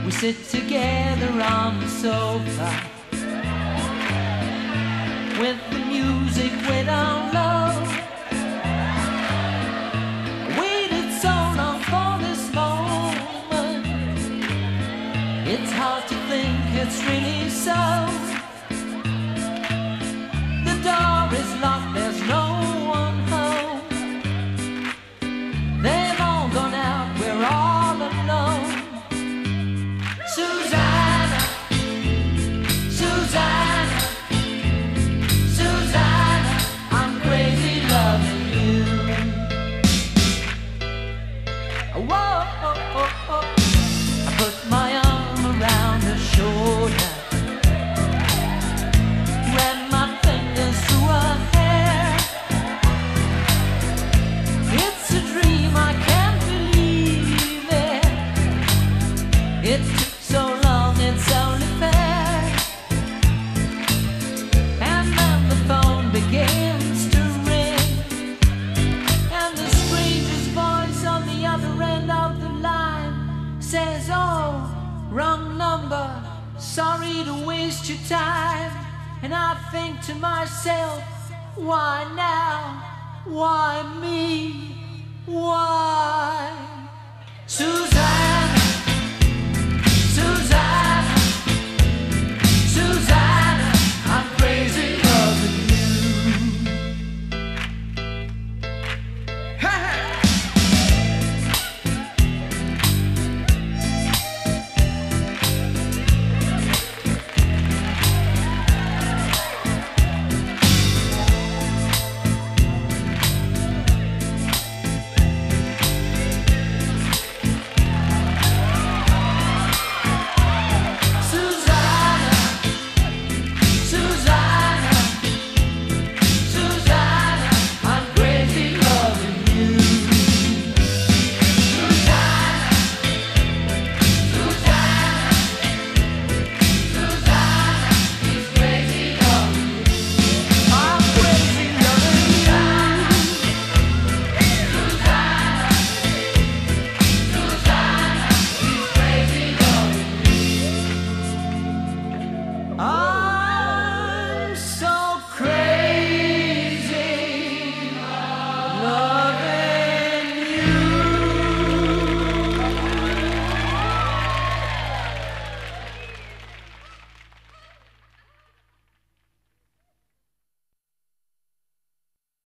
We sit together on the sofa with the music way down low. Waited so long for this moment. It's hard to think it's really so. The door is locked, there's no one home. They've all gone out, we're all alone. Susanna, Susanna, Susanna, I'm crazy loving you. Whoa, oh, oh, oh. I put my arm around her shoulder, ran my fingers through her hair. It's a dream, I can't believe it. It took so long, it's only fair. And then the phone begins to ring, and the stranger's voice on the other end of the line says, oh, wrong number, sorry to waste your time. And I think to myself, why now? Why me? Why? Susanna.